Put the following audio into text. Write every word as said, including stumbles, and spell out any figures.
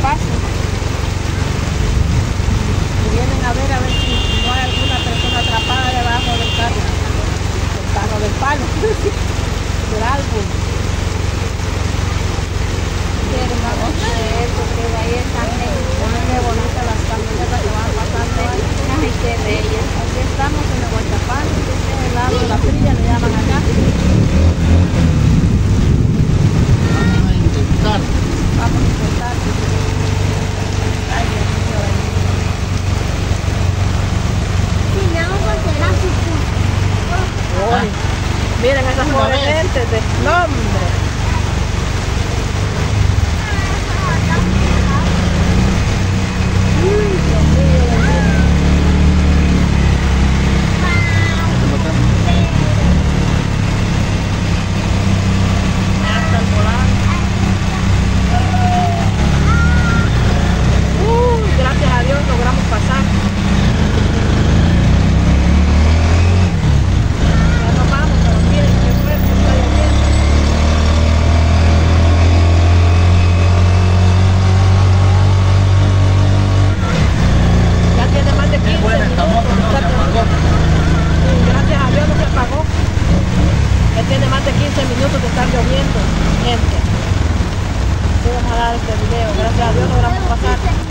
paso. Y vienen a ver a ver si no hay alguna persona atrapada debajo del carro, del carro del palo, del árbol. Qué hermoso esto, que de ahí están qué bonitas las camionetas que van pasando ahí. Ay, qué bellas. Aquí estamos en el Huachapán, este es el lado de la fría, le llaman acá. Vamos a intentar. Vamos a intentar. Ay, Dios mío. Ay, miren esas pobres gentes de nombre. Gracias a Dios logramos pasar. Ya nos vamos, pero miren qué fuerte está lloviendo. Ya tiene más de quince minutos. Sí, gracias a Dios no se apagó. Ya tiene más de quince minutos de estar lloviendo, gente. Así vamos a dar este video. Gracias a Dios logramos pasar.